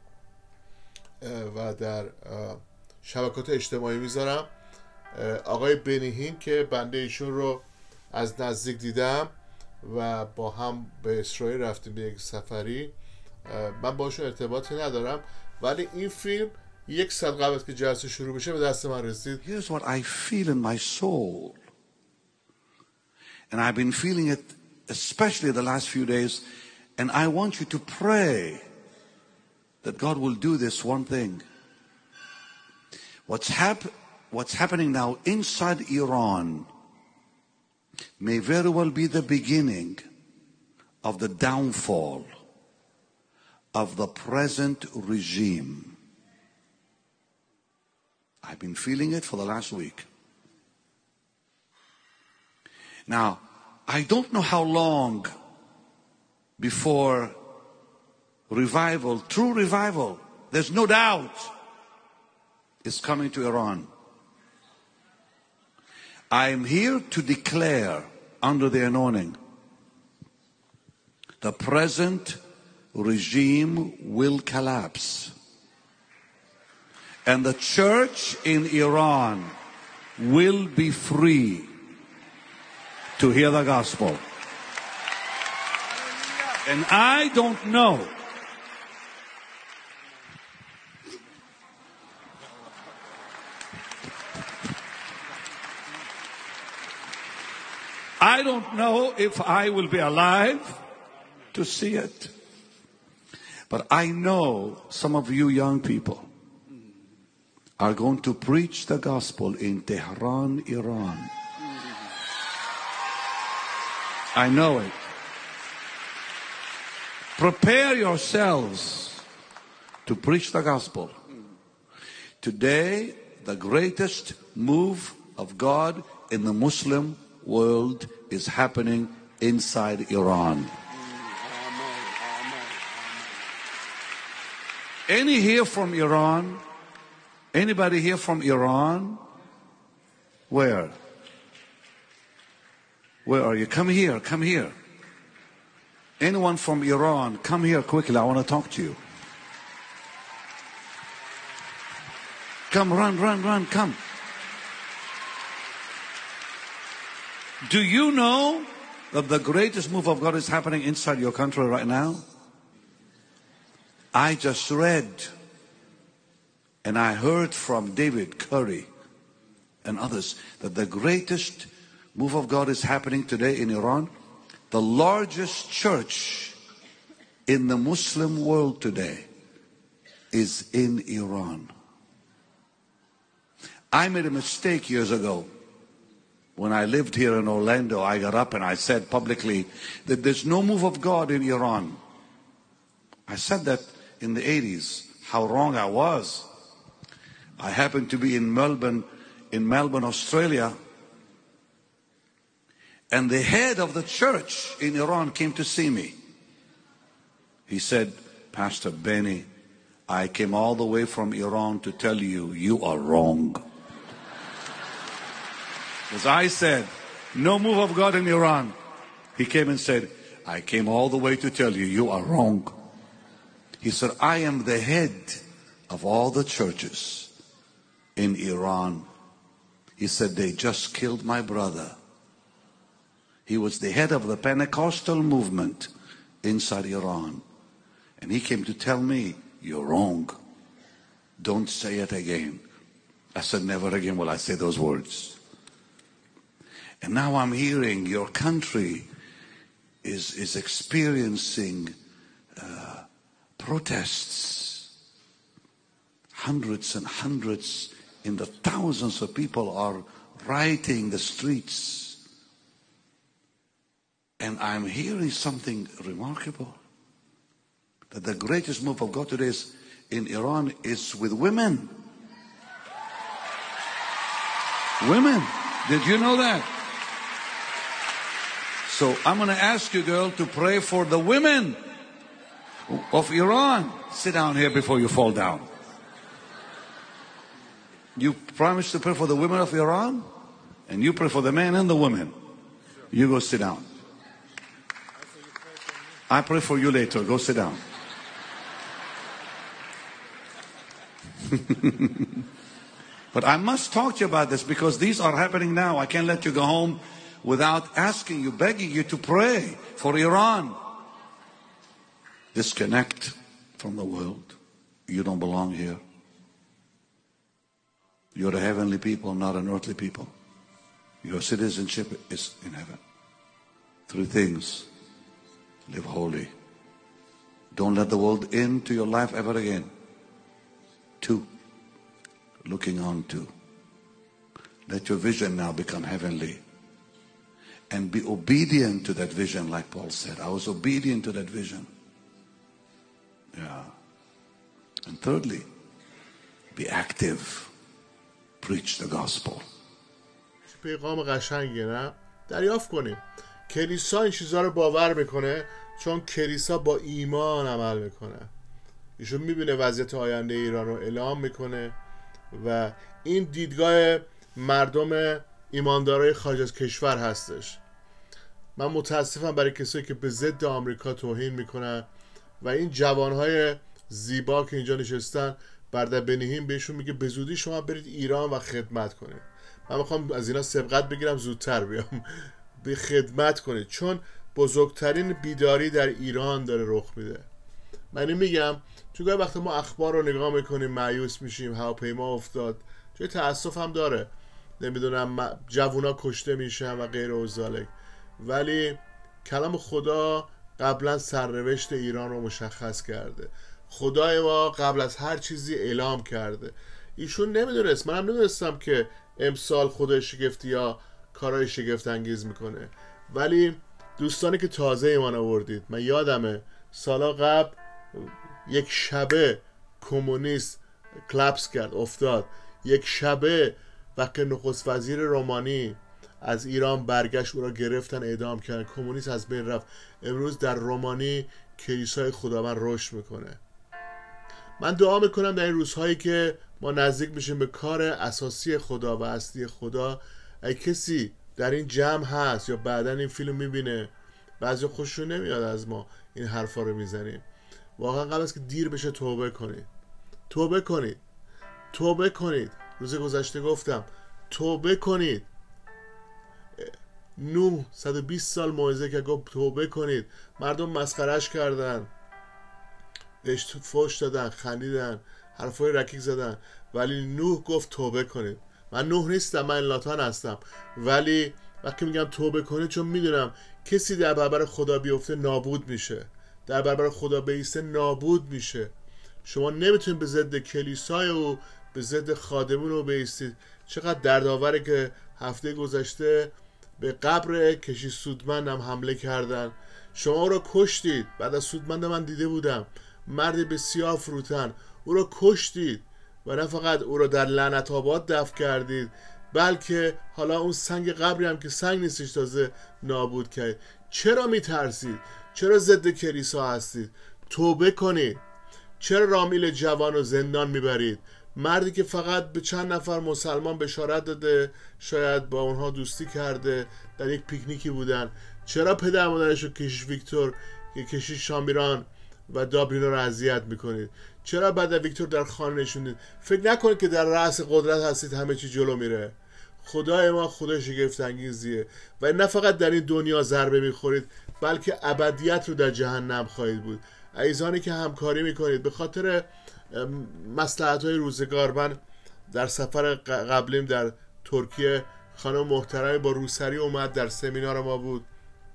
و در شبکات اجتماعی میذارم. آقای بنیهین که بنده ایشون رو از نزدیک دیدم و با هم به اسرائیل رفتیم به یک سفری، من باشون ارتباطی ندارم، ولی این فیلم یک ساعت قبل از که جلسه شروع بشه به دست من رسید. Here's what I feel in my soul. And I've been feeling it especially the last few days. And I want you to pray that God will do this one thing. What's happening now inside Iran may very well be the beginning of the downfall of the present regime. I've been feeling it for the last week. Now, I don't know how long before revival, true revival, there's no doubt, is coming to Iran. I am here to declare under the anointing, the present regime will collapse. And the church in Iran will be free to hear the gospel. And I don't know if I will be alive to see it. But I know some of you young people are going to preach the gospel in Tehran, Iran. I know it. Prepare yourselves to preach the gospel. Today, the greatest move of God in the Muslim world is happening inside Iran. Any here from Iran? Anybody here from Iran? Where? Where are you? Come here, come here. Anyone from Iran, come here quickly. I want to talk to you. Come, run, come. Do you know that the greatest move of God is happening inside your country right now? I just read and I heard from David Curry and others that the greatest move of God is happening today in Iran. The largest church in the Muslim world today is in Iran. I made a mistake years ago. When I lived here in Orlando, I got up and I said publicly that there's no move of God in Iran. I said that in the 80s. How wrong I was. I happened to be in Melbourne, Australia, and the head of the church in Iran came to see me. He said, Pastor Benny, I came all the way from Iran to tell you, you are wrong. Because I said, no move of God in Iran. He came and said, I came all the way to tell you, you are wrong. He said, I am the head of all the churches in Iran. He said, they just killed my brother. He was the head of the Pentecostal movement inside Iran. And he came to tell me, you're wrong. Don't say it again. I said, never again will I say those words. And now I'm hearing your country is experiencing protests. Hundreds and hundreds, in the thousands of people are rioting the streets. And I'm hearing something remarkable. That the greatest move of God today is in Iran is with women. Women. Did you know that? So I'm going to ask you, girl, to pray for the women of Iran. Sit down here before you fall down. You promise to pray for the women of Iran? And you pray for the men and the women. You go sit down. I pray for you later. Go sit down. But I must talk to you about this because these are happening now. I can't let you go home without asking you, begging you to pray for Iran. Disconnect from the world. You don't belong here. You're a heavenly people, not an earthly people. Your citizenship is in heaven. 3 things. Live holy. Don't let the world into your life ever again. 2, looking on to. Let your vision now become heavenly. And be obedient to that vision, like Paul said. I was obedient to that vision. Yeah. And thirdly, be active. Preach the gospel. پیغام قشنگه نه؟ دریافت کنیم. کلیسا این چیزها رو باور میکنه چون کلیسا با ایمان عمل میکنه. ایشون میبینه وضعیت آینده ایران رو اعلام میکنه و این دیدگاه مردم ایماندارای خارج از کشور هستش. من متاسفم برای کسایی که به ضد آمریکا توهین میکنن و این جوانهای زیبا که اینجا نشستن برده بنیهیم بهشون میگه به زودی شما برید ایران و خدمت کنید. من میخوام از اینا سبقت بگیرم زودتر بیام به خدمت کنید چون بزرگترین بیداری در ایران داره رخ میده. من میگم چون گاهی وقتا ما اخبار رو نگاه میکنیم مایوس میشیم، هواپیما افتاد، چون تاسف هم داره، نمیدونم جوونا کشته میشن و غیر و ذالک، ولی کلام خدا قبلا سرنوشت ایران رو مشخص کرده. خدای ما قبل از هر چیزی اعلام کرده. ایشون نمیدونست، منم نمیدونستم که امسال خدای شگفتی یا کارهای شگفت انگیز میکنه، ولی دوستانی که تازه ایمان آوردید، من یادمه سالا قبل یک شبه کمونیست کلپس کرد، افتاد. یک شبه وقتی نخست وزیر رومانی از ایران برگشت، او را گرفتن اعدام کردن، کمونیست از بین رفت. امروز در رومانی کلیسای خداوند رشد میکنه. من دعا میکنم در این روزهایی که ما نزدیک میشیم به کار اساسی خدا و اصلی خدا، اگه کسی در این جمع هست یا بعداً این فیلم میبینه بعضی خوششون نمیاد از ما این حرفا رو میزنیم. واقعا قبل از که دیر بشه توبه کنید. توبه کنید. توبه کنید. روز گذشته گفتم توبه کنید. نوح 120 سال موعظه که گفت توبه کنید. مردم مسخرش کردن، بهش فحش دادن، خندیدن، حرفای رکیک زدن، ولی نوح گفت توبه کنید. من نوح نیستم، من لاتان هستم، ولی وقتی میگم توبه کنید چون میدونم کسی در برابر خدا بیفته نابود میشه، در برابر خدا بیسته نابود میشه. شما نمیتونید به ضد کلیسای او، به ضد خادمون او بیستید. چقدر دردآوره که هفته گذشته به قبر کشیش سودمند هم حمله کردن. شما او را کشتید. بعد از سودمند من دیده بودم، مرد بسیار فروتن، او را کشتید و نه فقط او را در لعنت آباد دفن کردید، بلکه حالا اون سنگ قبری هم که سنگ نیستش تازه نابود کرد. چرا میترسید؟ چرا ضد کلیسا هستید؟ توبه کنید. چرا رامیل جوان رو زندان میبرید؟ مردی که فقط به چند نفر مسلمان بشارت داده، شاید با اونها دوستی کرده، در یک پیکنیکی بودن. چرا پدر مادرش رو کشیش ویکتور، کشیش شامیران و دابرینا رو اذیت میکنید؟ چرا بعد ویکتور در خانه نشوندید؟ فکر نکنید که در رأس قدرت هستید همه چی جلو میره. خدای ما خدای شگفت انگیزیه و نه فقط در این دنیا ضربه میخورید، بلکه ابدیت رو در جهنم خواهید بود. عزیزانی که همکاری میکنید به خاطر مصلحت‌های روزگار، من در سفر قبلیم در ترکیه خانم محترمی با روسری اومد در سمینار ما بود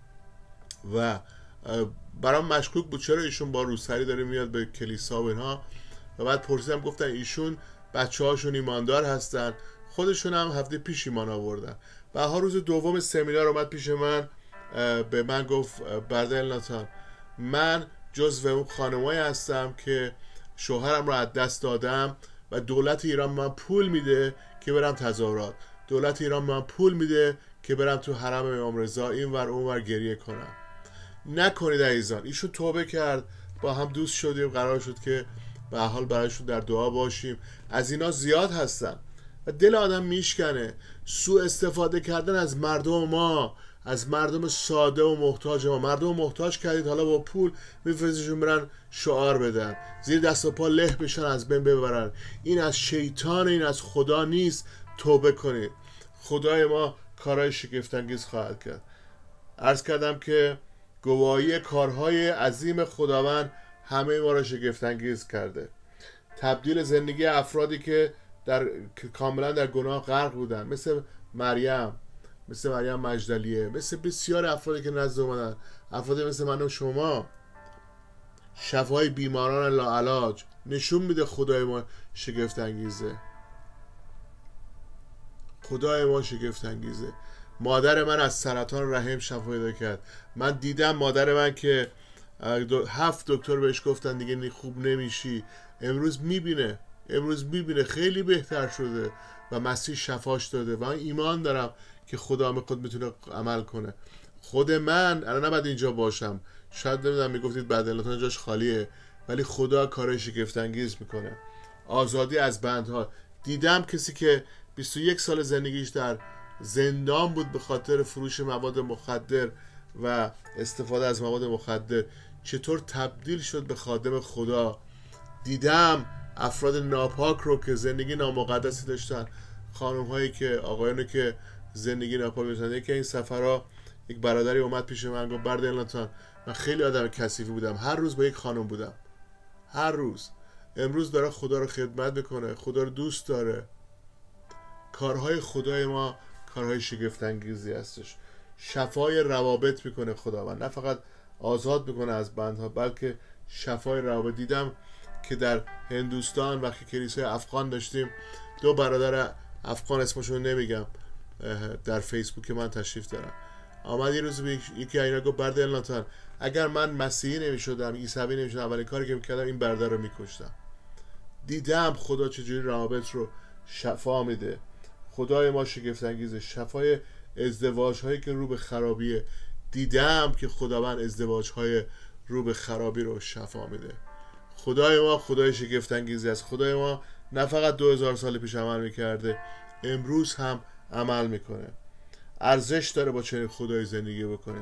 و برام مشکوک بود چرا ایشون با روسری داره میاد به کلیسا و اینها، و بعد پرسیدم، گفتن ایشون بچه‌هاشون ایماندار هستن، خودشون هم هفته پیش ایمان آوردن. و ها روز دوم سمینار اومد پیش من، به من گفت برادر ناتان، من جزو اون خانمایی هستم که شوهرم رو از دست دادم و دولت ایران من پول میده که برم تظاهرات، دولت ایران من پول میده که برم تو حرم امام رضا این ور اون ور گریه کنم. نکنید عزیزان. ایشون توبه کرد، با هم دوست شدیم، قرار شد که به حال برایشون در دعا باشیم. از اینا زیاد هستن و دل آدم میشکنه. سوء استفاده کردن از مردم ما، از مردم ساده و محتاج ما. مردم محتاج کردید، حالا با پول میفرستیشون برن شعار بدن، زیر دست و پا له بشن، از بین ببرن. این از شیطان، این از خدا نیست. توبه کنید. خدای ما کارهای شگفت‌انگیز خواهد کرد. عرض کردم که گواهی کارهای عظیم خداوند همه ما را شگفت‌انگیز کرده. تبدیل زندگی افرادی که کاملا در گناه غرق بودن، مثل مریم مجدلیه، مثل بسیار افرادی که نزد اومدن، افرادی مثل من و شما، شفای بیماران لاعلاج، نشون میده خدای ما شگفت‌انگیزه. خدای ما شگفت‌انگیزه. مادر من از سرطان رحم شفا پیدا کرد. من دیدم مادر من که 7 دکتر بهش گفتن دیگه خوب نمیشی، امروز میبینه خیلی بهتر شده و مسیح شفاش داده و من ایمان دارم که خدا هم خود میتونه عمل کنه. خود من الان نباید اینجا باشم، شاید نمیدونم میگفتید بعد الان جاش خالیه، ولی خدا کارش شگفت‌انگیز میکنه. آزادی از بندها. دیدم کسی که 21 سال زندگیش در زندان بود به خاطر فروش مواد مخدر و استفاده از مواد مخدر، چطور تبدیل شد به خادم خدا. دیدم افراد ناپاک رو که زندگی نامقدسی داشتن، خانم هایی که آقایانی که زندگی ناپاک داشتن. یکی این سفرها یک برادری اومد پیش من گفت برادر ناتان، من خیلی آدم کثیفی بودم، هر روز با یک خانم بودم، هر روز. امروز داره خدا رو خدمت میکنه، خدا رو دوست داره. کارهای خدای ما کارهای شگفت‌انگیزی هستش. شفای روابط میکنه خداوند، نه فقط آزاد میکنه از بندها، بلکه شفای روابط. دیدم که در هندوستان وقتی کلیسای افغان داشتیم، 2 برادر افغان، اسمشون نمیگم، در فیسبوک من تشریف دارم، آمد یه روز یکی اینا گفت برادر ناتان، اگر من مسیحی نمیشدم، عیسوی نمیشدم، اولین کاری که میکردم این برادر رو میکشتم. دیدم خدا چجوری روابط رو شفا میده. خدای ما شگفت‌انگیزه. شفای ازدواج هایی که رو به خرابیه. دیدم که خداوند ازدواج های رو به خرابی رو شفا میده. خدای ما خدای شگفت‌انگیزی است. خدای ما نه فقط 2000 سال پیش عمل میکرده، امروز هم عمل میکنه. ارزش داره با چنین خدای زندگی بکنیم.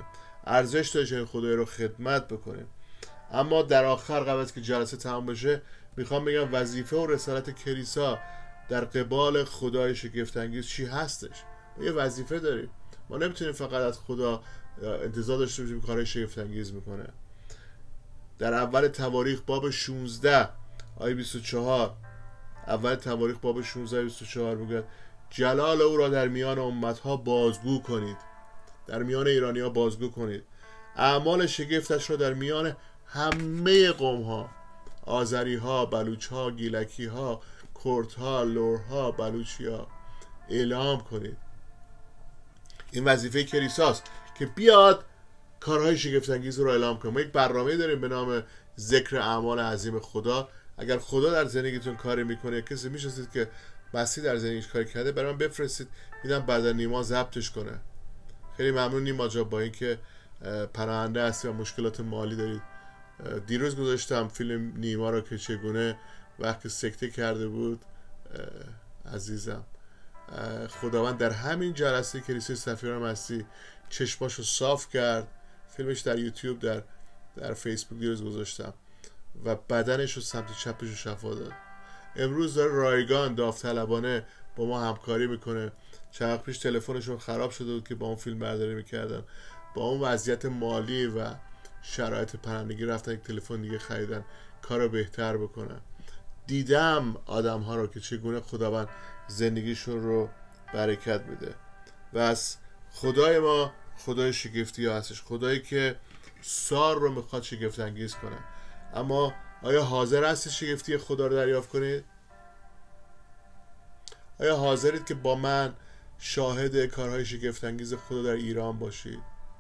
ارزش داره چنین خدایی رو خدمت بکنیم. اما در آخر قبل از که جلسه تمام بشه میخوام بگم وظیفه و رسالت کلیسا در قبال خدای شگفت‌انگیز چی هستش. ما یه وظیفه داریم. ما نمیتونیم فقط از خدا انتظار داشته باشیم کارهای شگفت‌انگیز میکنه. در اول تواریخ باب 16 آیه 24 اول تواریخ باب 16 آیه 24 میگه جلال او را در میان امتها بازگو کنید، در میان ایرانی ها بازگو کنید، اعمال شگفتش را در میان همه قوم ها، آذری ها، بلوچ ها، گیلکی ها، کرد ها، لور ها، بلوچی ها اعلام کنید. این وظیفه کلیساست که بیاد کارهای شگفت‌انگیز رو اعلام کنه. ما یک برنامه داریم به نام ذکر اعمال عظیم خدا. اگر خدا در زندگیتون کاری میکنه، کسی میشناسید که مسیح در زندگیش کاری کرده، برای من بفرستید، میدم بعد نیما ضبطش کنه. خیلی ممنون نیما جان، با اینکه پناهنده هستی و مشکلات مالی دارید. دیروز گذاشتم فیلم نیما رو که چگونه وقتی سکته کرده بود. عزیزم خداوند در همین جلسه کلیسای سفیران مسیح چشماشو صاف کرد. فیلمش در یوتیوب در فیسبوک دیروز گذاشتم و بدنش رو سمت چپش رو شفا داد. امروز داره رایگان داوطلبانه با ما همکاری میکنه. چند وقت پیش تلفنشون خراب شده بود که با اون فیلم برداری میکردن، با اون وضعیت مالی و شرایط پناهندگی رفتن یک تلفن دیگه خریدن کار رو بهتر بکنن. دیدم آدم ها رو که چگونه خداوند زندگیشون رو برکت میده. و از خدای ما خدای شگفتی ها هستش، خدایی که سار رو میخواد شگفت انگیز کنه. اما آیا حاضر هستید شگفتی خدا رو دریافت کنید؟ آیا حاضرید که با من شاهد کارهای شگفت انگیز خدا در ایران باشید؟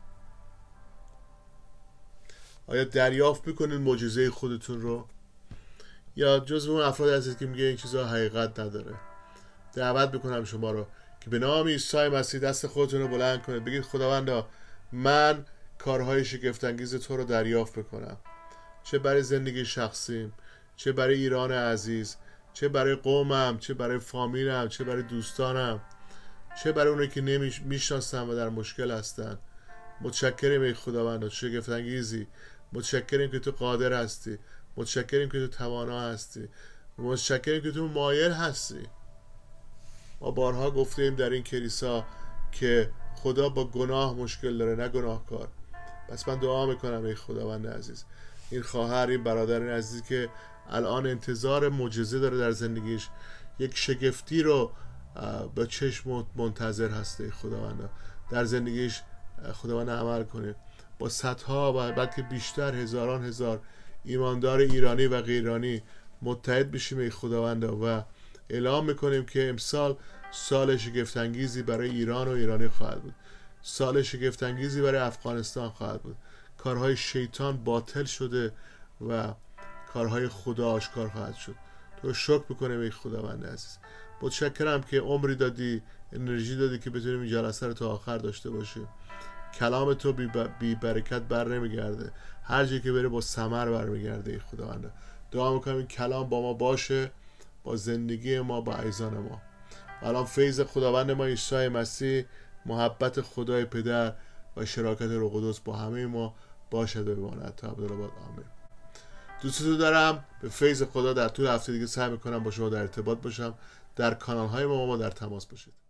آیا دریافت میکنید معجزه خودتون رو؟ یا جزو اون افراد هستید که میگه این چیزها حقیقت نداره؟ دعوت میکنم شما رو که به نام عیسی مسیح دست خودتون رو بلند کنید، بگید خداوندا من کارهای شگفت انگیز تو رو دریافت میکنم، چه برای زندگی شخصیم، چه برای ایران عزیز، چه برای قومم، چه برای فامیلم، چه برای دوستانم، چه برای اونایی که نمیشناسن و در مشکل هستن. متشکریم ای خداوند شگفت انگیزی، متشکریم که تو قادر هستی، متشکریم که تو توانا هستی، متشکریم که تو مایل هستی. ما بارها گفتیم در این کلیسا که خدا با گناه مشکل داره، نه گناهکار. پس من دعا میکنم ای خداوند عزیز، این خواهر، این برادر، این عزیزی که الان انتظار معجزه داره در زندگیش، یک شگفتی رو به چشم منتظر هست ای خداوند، در زندگیش خداوند عمل کنه. با صدها و بلکه بیشتر هزاران هزار ایماندار ایرانی و غیرانی متحد بشیم ای خداوند و اعلام میکنیم که امسال سال شگفت انگیزی برای ایران و ایرانی خواهد بود، سال شگفت انگیزی برای افغانستان خواهد بود. کارهای شیطان باطل شده و کارهای خدا آشکار خواهد شد. تو شکر میکنم ای خداوند عزیز، متشکرم که عمری دادی، انرژی دادی که بتونیم این جلسه رو تا آخر داشته باشیم. کلام تو بی برکت بر نمیگرده، هر جایی که بره با ثمر برمیگرده ای خداوند. دعا میکنم این کلام با ما باشه، با زندگی ما، با عزیزان ما. الان فیض خداوند ما عیسی مسیح، محبت خدای پدر و شراکت روح القدس با همه ما باشد و بماند تا ابدالآباد. آمین. دوستتون دارم. به فیض خدا در طول هفته دیگه سعی میکنم با شما در ارتباط باشم. در کانال های ما در تماس باشید.